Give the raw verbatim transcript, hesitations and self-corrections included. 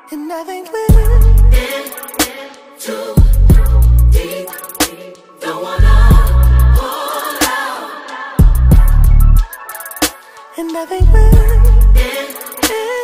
And I think we're in too deep. Don't wanna pull out. And I think we're in, in